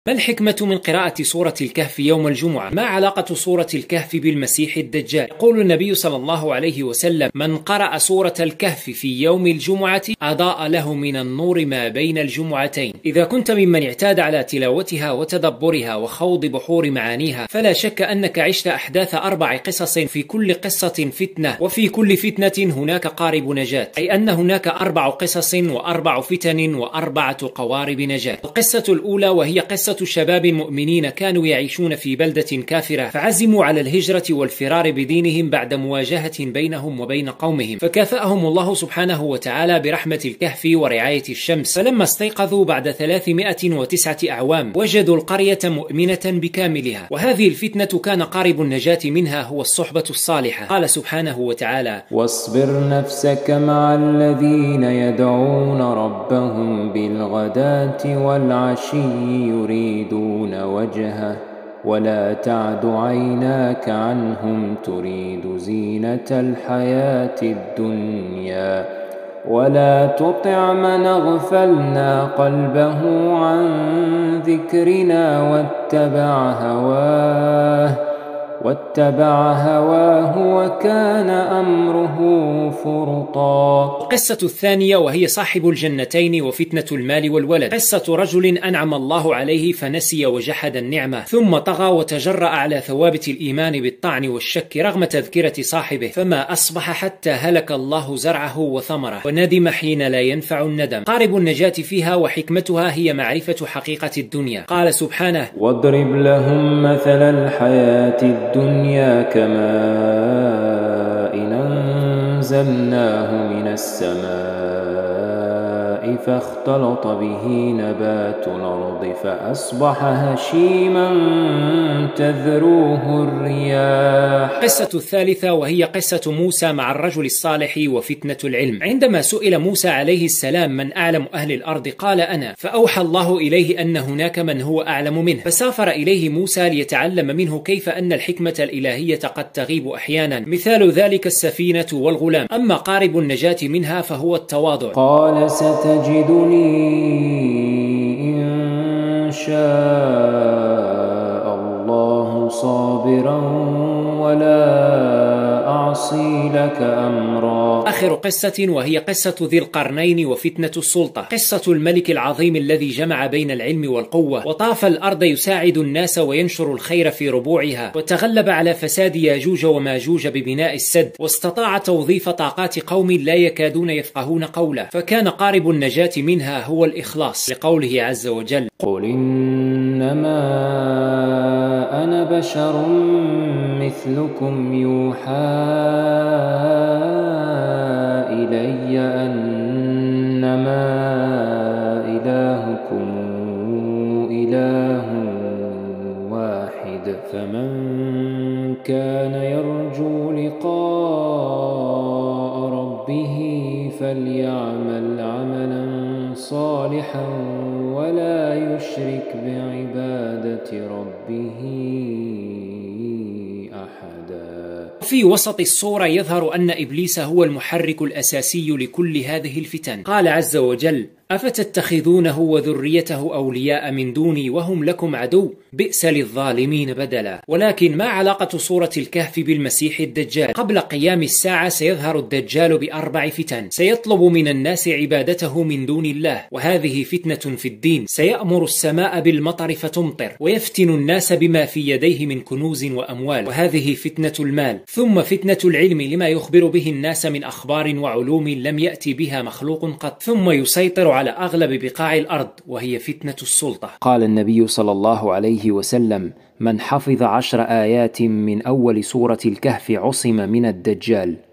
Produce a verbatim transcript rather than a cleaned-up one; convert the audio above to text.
ما الحكمة من قراءة سورة الكهف يوم الجمعة؟ ما علاقة سورة الكهف بالمسيح الدجال؟ يقول النبي صلى الله عليه وسلم: من قرأ سورة الكهف في يوم الجمعة أضاء له من النور ما بين الجمعتين. إذا كنت ممن اعتاد على تلاوتها وتدبرها وخوض بحور معانيها، فلا شك أنك عشت أحداث أربع قصص، في كل قصة فتنة، وفي كل فتنة هناك قارب نجاة، أي أن هناك أربع قصص وأربع فتن وأربعة قوارب نجاة. القصة الأولى وهي قصة شباب مؤمنين كانوا يعيشون في بلدة كافرة، فعزموا على الهجرة والفرار بدينهم بعد مواجهة بينهم وبين قومهم، فكافأهم الله سبحانه وتعالى برحمة الكهف ورعاية الشمس. فلما استيقظوا بعد ثلاثمائة وتسعة أعوام وجدوا القرية مؤمنة بكاملها، وهذه الفتنة كان قارب النجاة منها هو الصحبة الصالحة. قال سبحانه وتعالى: واصبر نفسك مع الذين يدعون ربهم بالغداة والعشي يريدون وجهه ولا تعد عيناك عنهم تريد زينة الحياة الدنيا ولا تطع من أغفلنا قلبه عن ذكرنا واتبع هواه واتبع هواه وكان أمره فرطا. القصة الثانية وهي صاحب الجنتين وفتنة المال والولد. قصة رجل أنعم الله عليه فنسي وجحد النعمة، ثم طغى وتجرأ على ثوابت الإيمان بالطعن والشك رغم تذكرة صاحبه، فما أصبح حتى هلك الله زرعه وثمره، وندم حين لا ينفع الندم. قارب النجاة فيها وحكمتها هي معرفة حقيقة الدنيا. قال سبحانه: واضرب لهم مثل الحياة الدنيا كماء أنزلناه من السماء فاختلط به نبات الأرض فأصبح هشيما تذروه الرياح. القصة الثالثة وهي قصة موسى مع الرجل الصالح وفتنة العلم. عندما سئل موسى عليه السلام: من أعلم أهل الأرض؟ قال: أنا. فأوحى الله إليه أن هناك من هو أعلم منه، فسافر إليه موسى ليتعلم منه كيف أن الحكمة الإلهية قد تغيب أحيانا، مثال ذلك السفينة والغلام. أما قارب النجاة منها فهو التواضع. قال: ستجدني إن شاء الله صابرا ولا أعصي لك أمرا. آخر قصة وهي قصة ذي القرنين وفتنة السلطة. قصة الملك العظيم الذي جمع بين العلم والقوة، وطاف الأرض يساعد الناس وينشر الخير في ربوعها، وتغلب على فساد ياجوج وماجوج ببناء السد، واستطاع توظيف طاقات قوم لا يكادون يفقهون قوله، فكان قارب النجاة منها هو الإخلاص، لقوله عز وجل: قل إنما أنا بشر مثلكم يوحى إلي أنما إلهكم إله واحد فمن كان يرجو لقاء ربه فليعمل عملا صالحا ولا يشرك بعبادة ربه أحدا. في وسط الصورة يظهر أن إبليس هو المحرك الأساسي لكل هذه الفتن. قال عز وجل: أفتتخذونه وذريته أولياء من دوني وهم لكم عدو بئس للظالمين بدلا. ولكن ما علاقة سورة الكهف بالمسيح الدجال؟ قبل قيام الساعة سيظهر الدجال بأربع فتن. سيطلب من الناس عبادته من دون الله، وهذه فتنة في الدين. سيأمر السماء بالمطر فتمطر، ويفتن الناس بما في يديه من كنوز وأموال، وهذه فتنة المال. ثم فتنة العلم لما يخبر به الناس من أخبار وعلوم لم يأتي بها مخلوق قط. ثم يسيطر على أغلب بقاع الأرض، وهي فتنة السلطة. قال النبي صلى الله عليه وسلم: من حفظ عشر آيات من أول سورة الكهف عصم من الدجال.